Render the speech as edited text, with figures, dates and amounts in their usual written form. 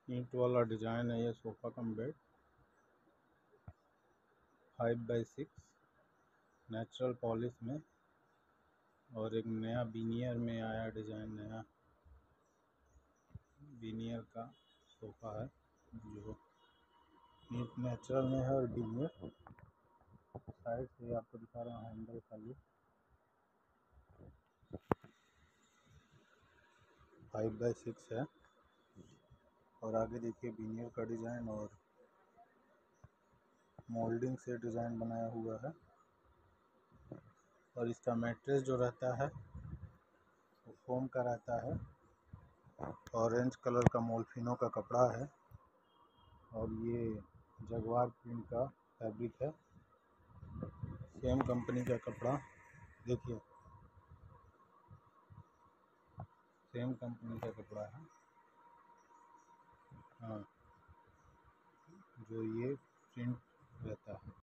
ईंट वाला डिज़ाइन है ये sofa cum bed 5x6 natural polish में। और एक नया बीनियर में आया डिज़ाइन, नया बीनियर का सोफ़ा है जो ईंट नेचुरल में है और बीनियर। साइड से आपको दिखा रहा हूँ हैंडल का लुक। 5x6 है और आगे देखिए बीनियर का डिज़ाइन और मोल्डिंग से डिज़ाइन बनाया हुआ है। और इसका मैट्रेस जो रहता है वो फोम का रहता है। ऑरेंज कलर का मोल्फिनो का कपड़ा है और ये जगवार प्रिंट का फैब्रिक है। सेम कंपनी का कपड़ा देखिए, सेम कंपनी का कपड़ा है। हाँ, जो ये प्रिंट रहता है।